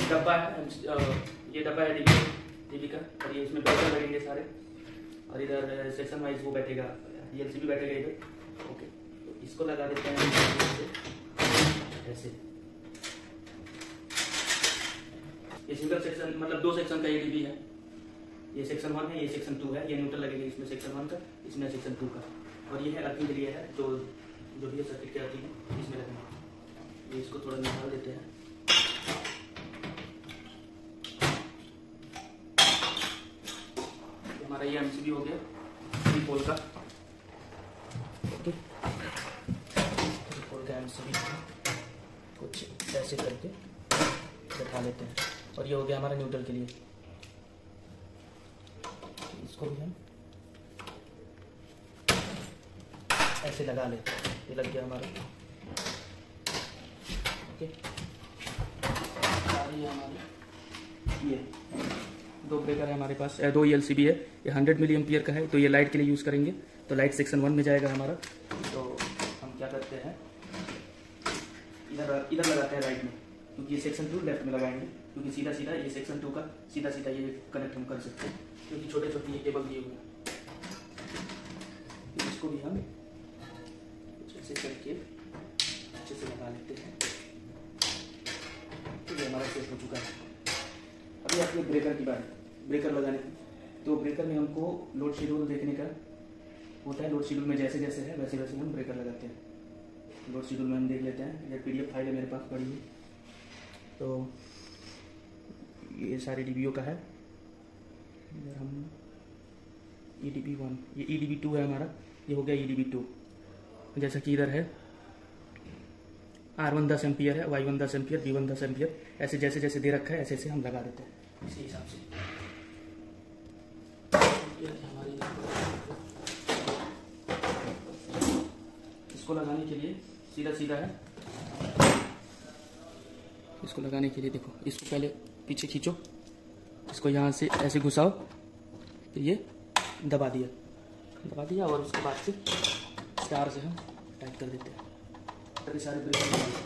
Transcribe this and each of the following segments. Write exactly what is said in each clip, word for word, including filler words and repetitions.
डब्बा है, ये डब्बा है डीबी डीबी का, और ये इसमें ब्रेकर लगेंगे सारे, और इधर सेक्शन वाइज वो बैठेगा, ईएलसीबी बैठेगा इधर। ओके, तो इसको लगा देते हैं ऐसे। ये सिंगल सेक्शन मतलब दो सेक्शन का ये डीबी है, ये सेक्शन वन है, ये सेक्शन टू है। ये न्यूट्रल लगेगा इसमें सेक्शन वन का, इसमें सेक्शन टू का, और ये है अर्थिंग के लिए है, जो जो भी सर्किट के अर्थिंग है इसमें लगेंगे। ये इसको थोड़ा निकाल देते हैं। हमारा ये एमसीबी हो गया थ्री पोल का। ओके, थ्री पोल का एमसीबी कुछ ऐसे करके बैठा लेते हैं, और ये हो गया हमारा न्यूट्रल के लिए। इसको भी हम ऐसे लगा लेते हैं, ये लग गया हमारा। ओके, ये हमारे ये दो ब्रेकर है हमारे पास, दो ईएलसीबी है। ये हंड्रेड मिली एम्पियर का है, तो ये लाइट के लिए यूज़ करेंगे, तो लाइट सेक्शन वन में जाएगा हमारा। तो हम क्या करते हैं, इधर इधर लगाते हैं राइट में, क्योंकि ये सेक्शन टू लेफ्ट में लगाएंगे, क्योंकि सीधा सीधा ये सेक्शन टू का सीधा सीधा ये कनेक्ट हम कर सकते हैं, क्योंकि छोटे छोटे ये केबल दिए हुए हैं। इसको भी हम कुछ ऐसे करके अच्छे से लगा लेते हैं। तो ये हमारा सेट हो चुका है। अभी आपके ब्रेकर की बात, ब्रेकर लगाने की, तो ब्रेकर में हमको लोड शेड्यूल देखने का होता है। लोड शेड्यूल में जैसे जैसे है वैसे वैसे हम ब्रेकर लगाते हैं। लोड शेड्यूल में हम देख लेते हैं, ये पीडीएफ फाइल है मेरे पास पड़ी हुई, तो ये सारे डीबीओ का है। इधर हम ई डी बी वन, ये ई डी बी टू है हमारा, ये हो गया ई डी बी टू। जैसा कि इधर है आर वन दस एम्पियर है, वाई वन दस एम्पियर, बी वन दस एम्पियर, ऐसे जैसे जैसे दे रखा है ऐसे ऐसे हम लगा देते हैं इसी हिसाब से। इसको लगाने के लिए सीधा सीधा है, इसको लगाने के लिए देखो, इसको पहले पीछे खींचो, इसको यहाँ से ऐसे घुसाओ, तो ये दबा दिया दबा दिया और उसके बाद से स्टार से हम टाइट कर देते हैं, तभी सारे ब्रेकर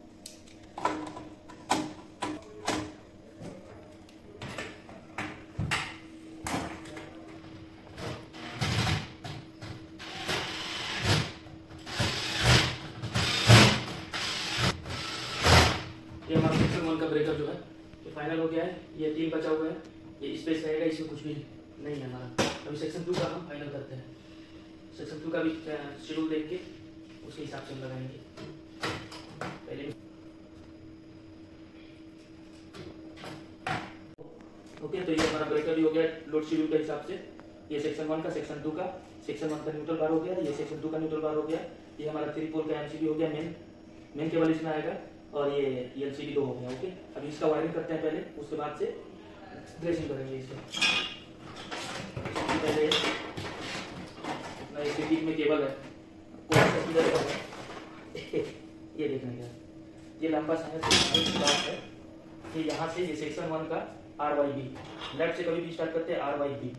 ये हमारा सेक्शन वन का ब्रेकर जो है ये फाइनल हो गया है। ये तीन बचा हुआ है, ये स्पेस रहेगा, इसमें कुछ भी नहीं है हमारा। अभी सेक्शन टू का हम फाइनल करते हैं। सेक्शन टू का भी शेड्यूल देख के उसके हिसाब से हम लगाएंगे। पहले ओके, तो ये हमारा ब्रेकर भी हो गया लोड शेड्यूल के हिसाब से। ये सेक्शन वन का, सेक्शन टू का, सेक्शन वन का न्यूट्रल बार हो गया, ये सेक्शन टू का न्यूट्रल बार हो गया। ये हमारा थ्री पोल का एमसीबी हो गया, मेन मेन केबल इसमें आएगा, और ये एलसीडी दो हो गया। ओके, अभी इसका वायरिंग करते हैं पहले, उसके बाद से ड्रेसिंग करेंगे इसका। पहले अपना बीच में केबल है, ये देखने का, ये लंबा सा है, ये यहाँ से ये सेक्शन वन का आर वाई बी, लेफ्ट से कभी भी स्टार्ट करते हैं आर वाई बी।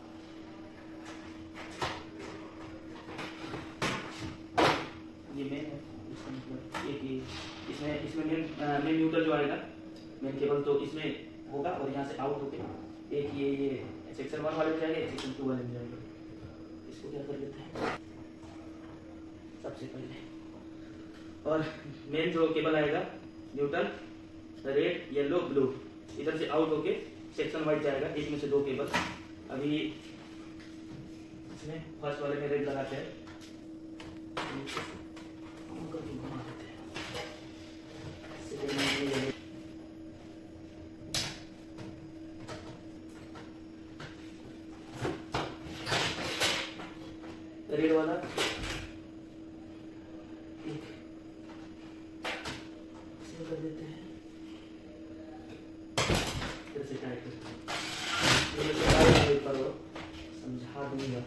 ये मेन है, एक ये इसमें इसमें मेन मेन न्यूट्रल जो आएगा, मेन केबल तो इसमें होगा, और यहाँ से आउट होके एक ये ये सेक्शन वन वाले में जाएगा, एक सेक्शन टू वाले में जाएगा। इसको क्या कर लेते हैं सबसे पहले, और मेन जो केबल आएगा न्यूट्रल रेड येलो ब्लू, इधर से आउट होके सेक्शन वाइज जाएगा, एक में से दो केबल। अभी इसमें फर्स्ट वाले में रेड लगाते हैं, घुमा देते हैं, रेड वाला एक कर देते हैं, ऐसे टाइट करो, समझा दूंगा।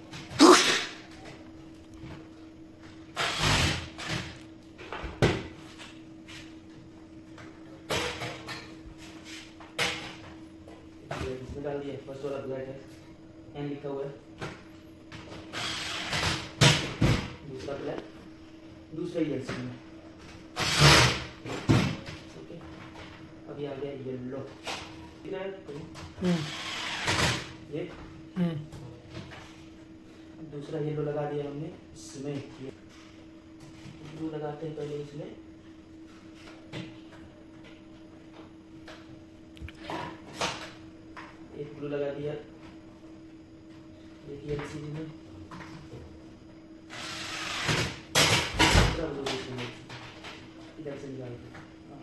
इसमें डाल दिया, फर्स्ट वाला ब्लैक है, एन लिखा हुआ है, दूसरा ब्लैक, दूसरा ही एलसीडी में। ओके, अभी आ गया येलो, ठीक है। ये दूसरा येलो लगा दिया हमने इसमें। ब्लू लगाते हैं पहले इसमें, एक ब्लू लगा दिया देखिए एलसीडी में, इधर से निकाल के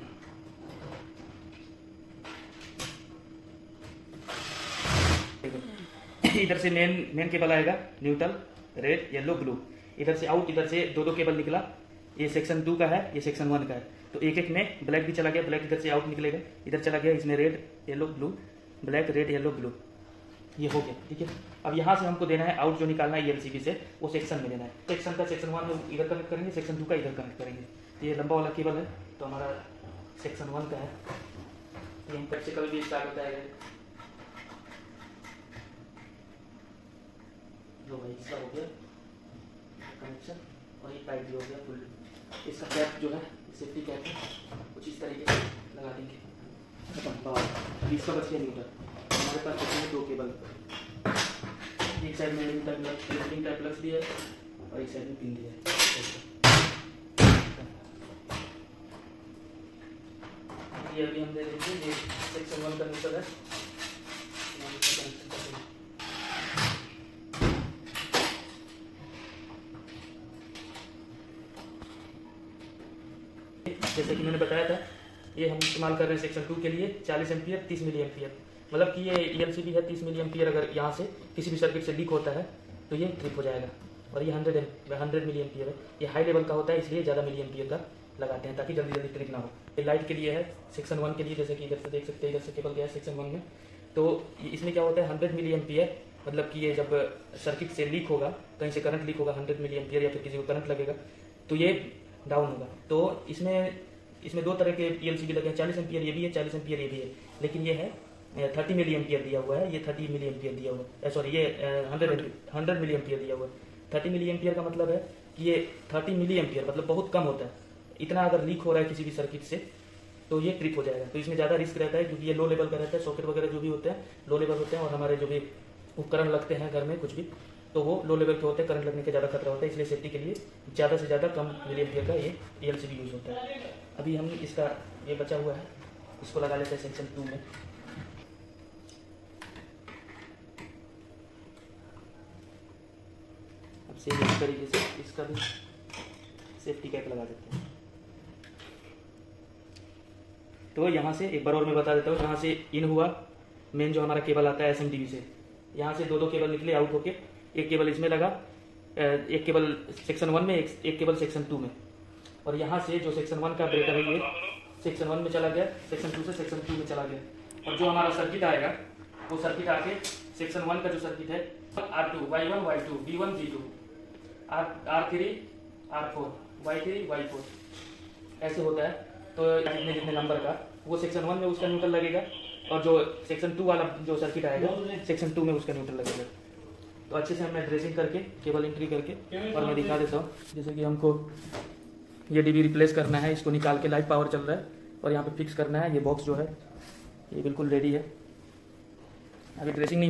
इधर से मेन मेन केबल आएगा, न्यूट्रल, रेड, येलो, ब्लू। इधर से आउट, इधर से दो दो केबल निकला, ये सेक्शन टू का है, ये सेक्शन वन का है। तो एक एक में ब्लैक भी चला गया, ब्लैक इधर से आउट निकलेगा, इधर चला गया, इसमें red yellow blue, black red yellow blue, ये हो गया, ठीक है। अब यहाँ से हमको देना है आउट, जो निकालना है एलसीबी से, वो सेक्शन में देना है। सेक्शन का सेक्शन वन में इधर कनेक्ट करेंगे, सेक्शन टू का इधर कनेक्ट करेंगे। ये लंबा वाला केबल है, तो हमारा सेक्शन वन का है, यहीं तक से कभी भी स्टार्ट होता है जो भाई इसका हो गया कनेक्शन, और ये पाइप भी हो गया फुल। इसका कैप जो है सेफ्टी कैप है, कुछ इस तरीके से लगा देंगे, खत्म। और इसका बच गया न्यूट्रल। हमारे पास बचे हैं दो केबल, एक साइड में लिंक टाइप प्लग्स भी है और एक साइड में पिन भी है। ये अभी हम दे देंगे, ये सेक्शन वन का न्यूट्रल है, जैसे कि मैंने बताया था, ये हम इस्तेमाल कर रहे हैं सेक्शन टू के लिए चालीस एम्पियर तीस मिली एम्पियर, मतलब कि ये ईएलसीबी है तीस मिली एम्पियर। अगर यहाँ से किसी भी सर्किट से लीक होता है तो ये ट्रिप हो जाएगा। और ये हंड्रेड हंड्रेड मिली एम्पियर है, ये हाई लेवल का होता है, इसलिए ज़्यादा मिली एम्पियर का लगाते हैं ताकि जल्दी जल्दी ट्रिप ना हो। ये लाइट के लिए है, सेक्शन वन के लिए, जैसे कि इधर से देख सकते हैं, इधर से केबल गया है सेक्शन वन में। तो इसमें क्या होता है, हंड्रेड मिली एम्पियर, मतलब कि ये जब सर्किट से लीक होगा, कहीं से करंट लीक होगा हंड्रेड मिली एम्पियर, या फिर किसी को करंट लगेगा तो ये डाउन होगा। तो इसमें इसमें दो तरह के ईएलसीबी लगे हैं, चालीस एम्पियर ये भी है, चालीस एम्पियर ये भी है, लेकिन ये है थर्टी मिली एम्पियर दिया हुआ है, ये थर्टी मिली एम्पियर दिया हुआ है, सॉरी ये हंड्रेड हंड्रेड मिली एम्पियर दिया हुआ है। थर्टी मिली एम्पियर का मतलब है कि ये थर्टी मिली एम्पियर मतलब बहुत कम होता है। इतना अगर लीक हो रहा है किसी भी सर्किट से तो ये ट्रिप हो जाएगा। तो इसमें ज़्यादा रिस्क रहता है, क्योंकि ये लो लेवल का रहता है, सॉकेट वगैरह जो भी होते हैं लो लेवल होते हैं, और हमारे जो भी उपकरण लगते हैं घर में कुछ भी, तो वो लो लेवल के होते हैं, करंट लगने का ज़्यादा खतरा होता है। इसलिए सेफ्टी के लिए ज़्यादा से ज़्यादा कम मिली एम्पियर का ये ईएलसीबी यूज़ होता है। अभी हम इसका ये बचा हुआ है, इसको लगा लेते हैं सेक्शन टू में। अब से इस तरीके से इसका भी सेफ्टी कैप लगा देते हैं। तो यहाँ से एक बार और मैं बता देता हूँ, यहाँ से इन हुआ मेन जो हमारा केबल आता है एसएमटीवी से, यहाँ से दो दो केबल निकले आउट होके, एक केबल इसमें लगा, एक केबल सेक्शन वन में, एक, एक केबल सेक्शन टू में। और यहाँ से जो सेक्शन वन का ब्रेकर है ये सेक्शन वन में चला गया, सेक्शन टू से सेक्शन टू में चला गया। और जो हमारा सर्किट आएगा वो सर्किट आके सेक्शन वन का जो सर्किट है R two Y one Y two B one B two R R three R four Y three Y four ऐसे होता है। तो जितने जितने नंबर का वो सेक्शन वन में उसका न्यूट्रल लगेगा, और जो सेक्शन टू वाला जो सर्किट आएगा सेक्शन टू में उसका न्यूट्रल लगेगा। तो अच्छे से हमने ड्रेसिंग करके केबल एंट्री करके और मैं दिखा देता हूँ। जैसे कि हमको ये डीबी रिप्लेस करना है, इसको निकाल के लाइव पावर चल रहा है और यहाँ पे फिक्स करना है। ये बॉक्स जो है ये बिल्कुल रेडी है, अभी ड्रेसिंग नहीं